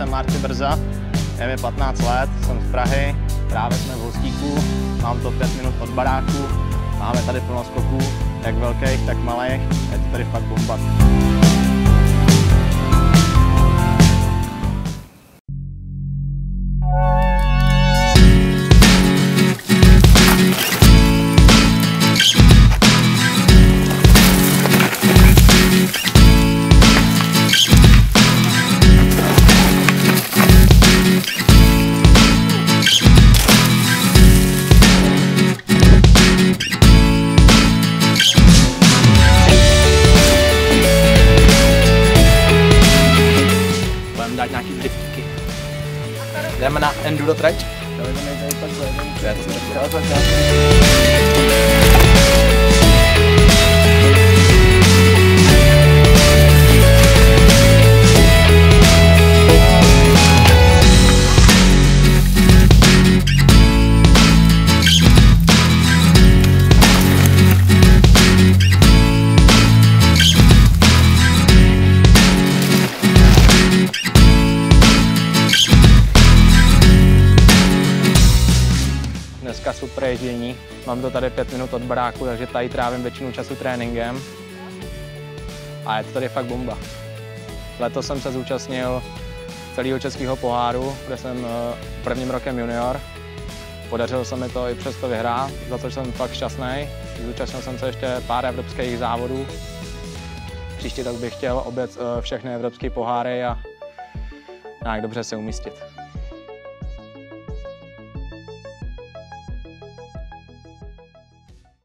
jmenuji Marty Brza, je mi 15 let, jsem z Prahy, právě jsme v Hostíku, mám to 5 minut od baráku, máme tady plno skoků, jak velkých, tak malých, je to tady fakt bomba. Dát nějaký driftky. Jdeme na enduro trať. Dneska super ježdění, mám to tady 5 minut od baráku, takže tady trávím většinu času tréninkem a je to tady fakt bomba. Letos jsem se zúčastnil celého českého poháru, kde jsem prvním rokem junior. Podařilo se mi to i přesto vyhrát, za což jsem fakt šťastný. Zúčastnil jsem se ještě pár evropských závodů. Příští rok bych chtěl objet všechny evropské poháry a nějak dobře se umístit.